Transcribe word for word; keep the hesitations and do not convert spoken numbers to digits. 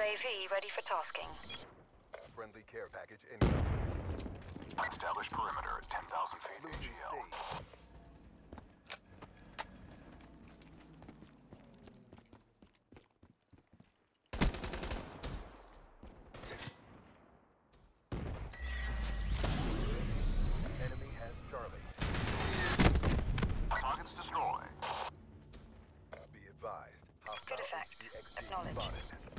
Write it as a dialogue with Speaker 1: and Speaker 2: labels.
Speaker 1: A V ready for tasking.
Speaker 2: Friendly care package incoming.
Speaker 3: Establish perimeter at ten thousand feet
Speaker 2: Losing
Speaker 3: A G L.
Speaker 2: C. Enemy has Charlie.
Speaker 3: Targets destroyed.
Speaker 2: Be advised. Hostile
Speaker 1: Good effect.
Speaker 2: H C X D
Speaker 1: Acknowledged.
Speaker 2: spotted.